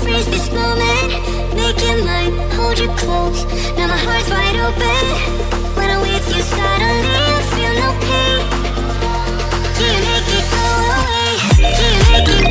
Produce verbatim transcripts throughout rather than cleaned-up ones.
freeze this moment, make it mine, hold you close. Now my heart's wide open. When I'm with you suddenly I feel no pain. Do you make it go away? Do you make it?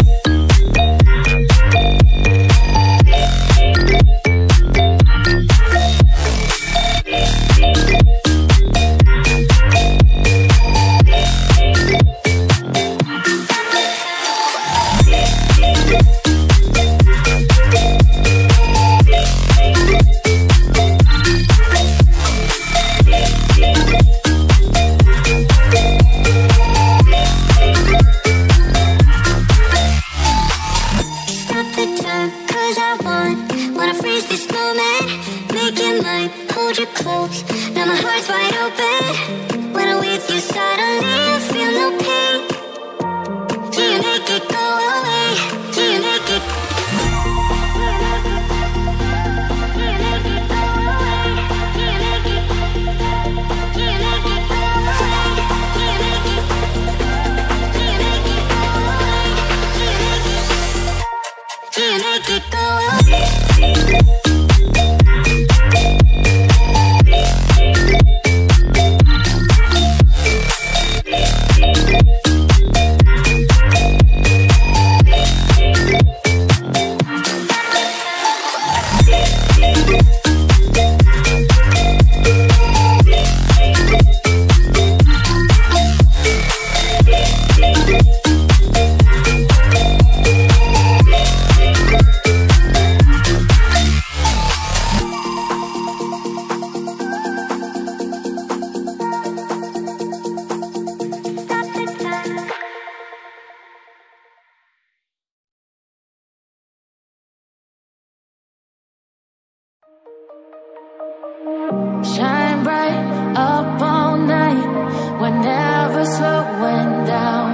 Shine bright up all night, we're never slowing down.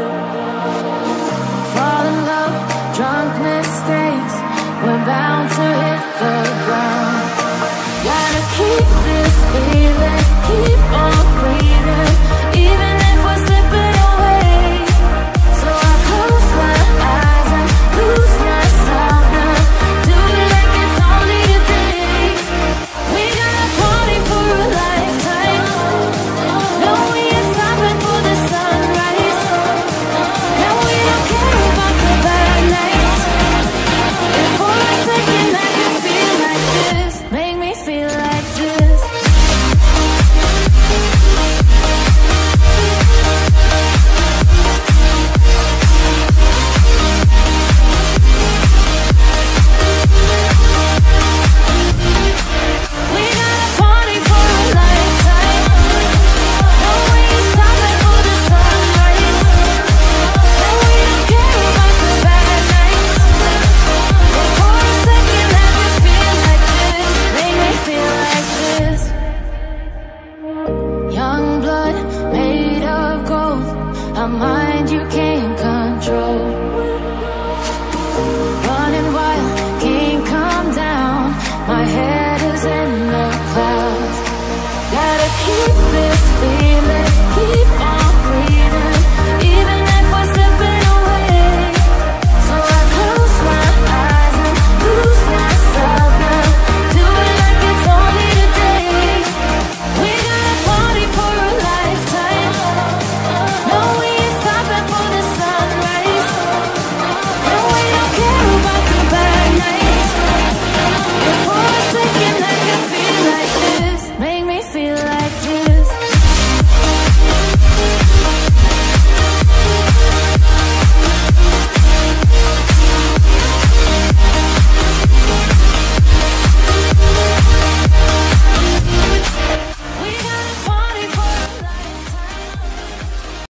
Fall in love, drunk mistakes, we're bound to hit the ground. Gotta keep this feeling, keep on